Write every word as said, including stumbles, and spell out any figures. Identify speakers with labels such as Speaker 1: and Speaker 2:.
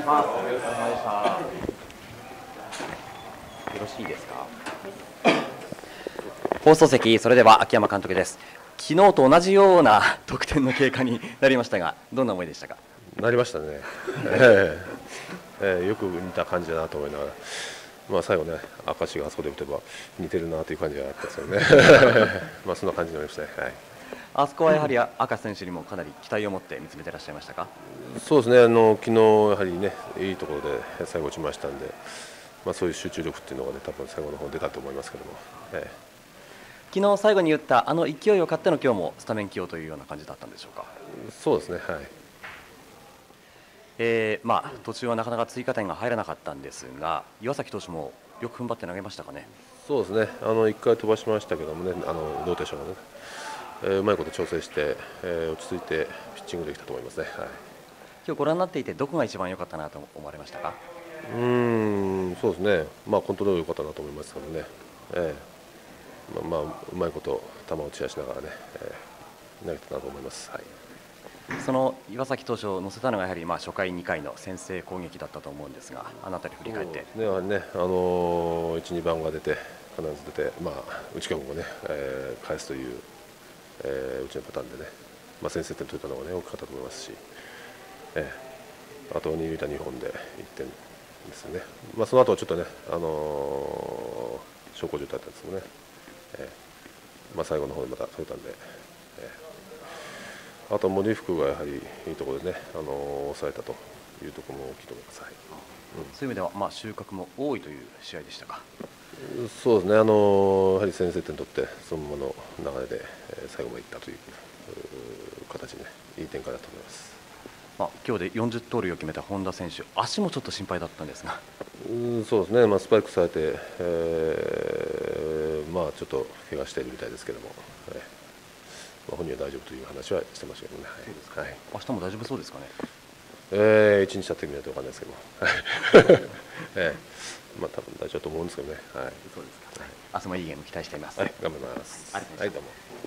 Speaker 1: ます。お疲れ様でした。よろしいですか。放送席、それでは秋山監督です。昨日と同じような得点の経過になりましたが、どんな思いでしたか。
Speaker 2: なりましたね、えーえー、よく似た感じだなと思いながら、まあ、最後ね、明石があそこで打てば似てるなという感じがあったですよね、まあそんな感じになりましたね。はい、
Speaker 1: あそこはやはり明石選手にもかなり期待を持って見つめていらっしゃいましたか。
Speaker 2: そうですね、あの昨日やはりね、いいところで最後打ちましたんで、まあ、そういう集中力っていうのがね、多分最後の方出たと思いますけども、え
Speaker 1: ー、昨日最後に打ったあの勢いを買っての今日もスタメン起用というような感じだったんでしょうか。
Speaker 2: そうですね、はい。
Speaker 1: えーまあ、途中はなかなか追加点が入らなかったんですが、岩崎投手もよく踏ん張って投げましたかね。
Speaker 2: そうですね、あのいっかい飛ばしましたけどもね、あのローテーションがね、えー、うまいこと調整して、えー、落ち着いてピッチングできたと思いますね。はい、
Speaker 1: 今日ご覧になっていてどこが一番良かったなと思われましたか。
Speaker 2: うーん、そうですね、まあ、コントロール良かったなと思いますけどね、えーまあまあ、うまいこと球を散らしながらね、えー、投げてたなと思います。はい、
Speaker 1: その岩崎投手を乗せたのがやはりまあ初回、にかいの先制攻撃だったと思うんですが、あの辺り振り返って。
Speaker 2: ね、やはりね、あのー、いち、にばんが出て、必ず出て、まあ、内川君がね、えー、返すという、えー、うちのパターンでね、まあ、先制点取れたのが、ね、大きかったと思いますし、えー、あと二塁打にほんでいってんですよね、まあ、その後はちょっとね、あのー、小康状態だったんですけどね、えーまあ、最後の方でまた取れたんで。えーあと森福がやはりいいところでね、あのー、抑えたというところも大きいと思います。はい、
Speaker 1: うん、そういう意味では、まあ、収穫も多いという試合でしたか。
Speaker 2: そうですね、あのー、やはり先制点取ってそのままの流れで、えー、最後までいったという形で、ね、いい展開だと思います。
Speaker 1: まあ、今日でよんじゅう盗塁を決めた本田選手、足もちょっと心配だったんですが。
Speaker 2: うん、そうですね、まあ、スパイクされて、えー、まあちょっと怪我しているみたいですけども、えーまあ、本人は大丈夫という話はしてましたけどね。はい、そうですか。はい、明
Speaker 1: 日も大丈夫そうですかね。
Speaker 2: えー、一日経ってみないと分かんないですけども、えー、まあ多分大丈夫と思うんですけどね。はい、
Speaker 1: そうですか。はい、明日もいいゲーム期待しています。
Speaker 2: はい、頑張ります。
Speaker 1: ありがとうございました。
Speaker 2: はい、どうも。